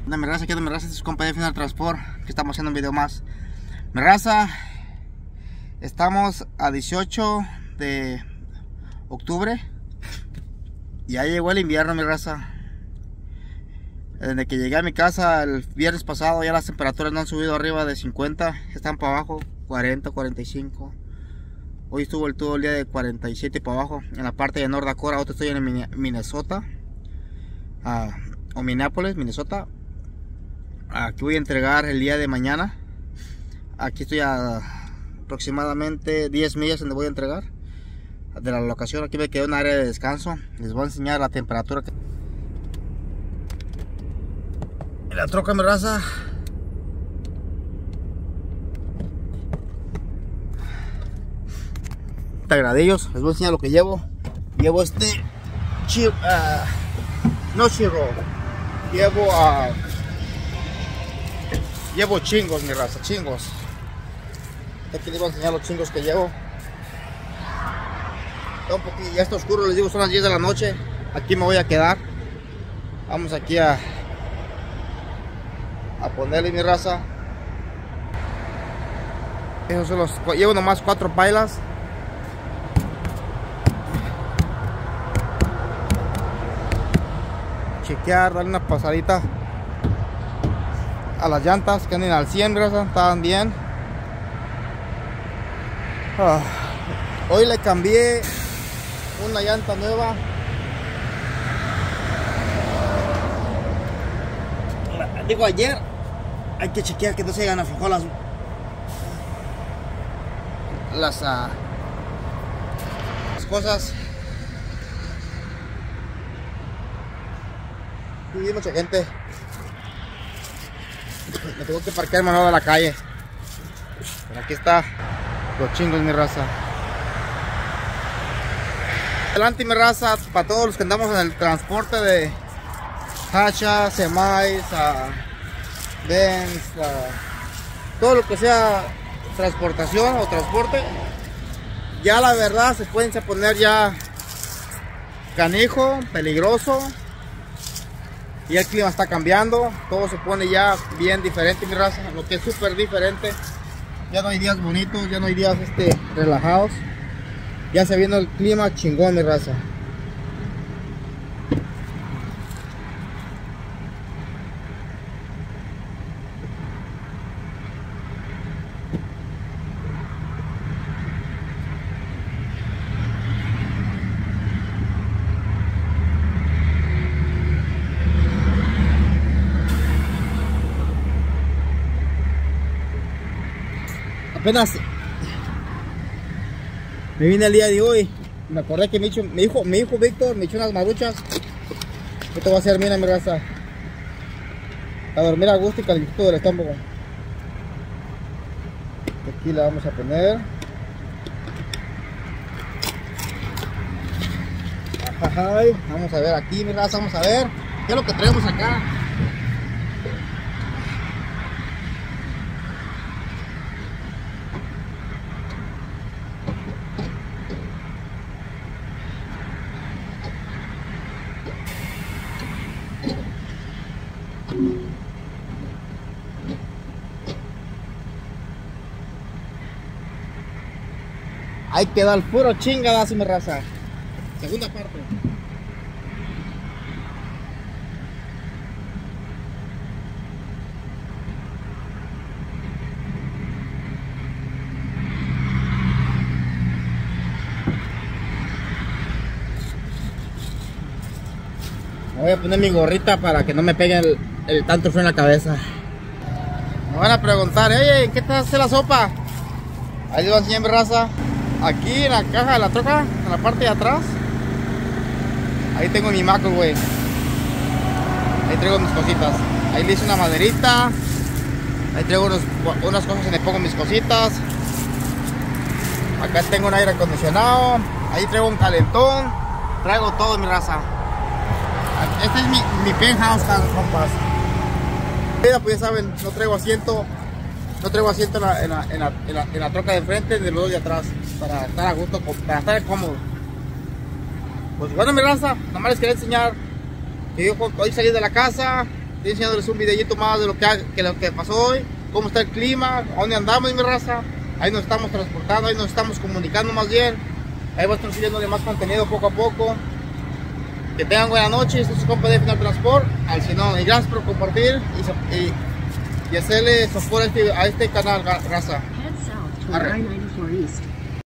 Mi raza, aquí ando mi raza, este es su compañero Final Transport, que estamos haciendo un video más. Mi raza, estamos a 18 de octubre y ya llegó el invierno, mi raza. Desde que llegué a mi casa el viernes pasado ya las temperaturas no han subido arriba de 50, están para abajo, 40, 45. Hoy estuvo todo el día de 47 para abajo en la parte de North Dakota. Ahora estoy en Minnesota, o Minneapolis, Minnesota. Aquí voy a entregar el día de mañana. Aquí estoy a aproximadamente 10 millas donde voy a entregar de la locación. Aquí me quedé un área de descanso. Les voy a enseñar la temperatura que... la troca, mi raza. Gradillos. Les voy a enseñar lo que llevo. Llevo no chirro. Llevo chingos, mi raza, chingos. Aquí les voy a enseñar los chingos que llevo. Está un poquito, ya está oscuro, les digo, son las 10 de la noche. Aquí me voy a quedar. Vamos aquí a ponerle, mi raza. Esos son los, llevo nomás 4 pailas. Chequear, darle una pasadita a las llantas que anden al 100, raza, estaban bien. Hoy le cambié una llanta nueva. Digo, ayer hay que chequear que no se hayan aflojado las cosas. Y hay mucha gente. Me tengo que parquear al lado de la calle. Pero aquí está los chingos, mi raza. Adelante, mi raza, para todos los que andamos en el transporte de hacha, semis, Benz, todo lo que sea transportación o transporte. Ya la verdad se pueden poner ya canijo, peligroso. Y el clima está cambiando, todo se pone ya bien diferente, mi raza, lo que es súper diferente. Ya no hay días bonitos, ya no hay días relajados. Ya se viene el clima chingón, mi raza. Apenas me vine el día de hoy, me acordé que mi hijo Víctor me echó unas maruchas. ¿Qué te voy a hacer? Mira, mi raza, a dormir a gusto y calentito del estómago. Aquí la vamos a poner. Ay, vamos a ver aquí, mi raza, vamos a ver qué es lo que traemos acá. Ahí queda el puro chingadazo, mi raza. Segunda parte. Me voy a poner mi gorrita para que no me pegue el tanto frío en la cabeza. Me van a preguntar, ¿qué te hace la sopa? Ahí les voy a enseñar, mi raza. Aquí en la caja de la troca, en la parte de atrás, ahí tengo mi maco, güey. Ahí traigo mis cositas. Ahí le hice una maderita. Ahí traigo unas cosas que le pongo mis cositas. Acá tengo un aire acondicionado. Ahí traigo un calentón. Traigo todo, mi raza. Este es mi penthouse, compas. Pues ya saben, no traigo asiento. No traigo asiento en la troca de enfrente, de los dos de atrás, para estar a gusto, para estar cómodo. Pues bueno, mi raza, nomás les quería enseñar que yo hoy salí de la casa, estoy enseñándoles un videito más de lo que pasó hoy, cómo está el clima, a dónde andamos, mi raza. Ahí nos estamos transportando, ahí nos estamos comunicando más bien. Ahí voy a estar subiéndole más contenido poco a poco. Que tengan buena noche, este es su compa de Final Transport, al Sinón. Y gracias por compartir y hacerle soporte a este canal, raza. Head south toward I-94 East.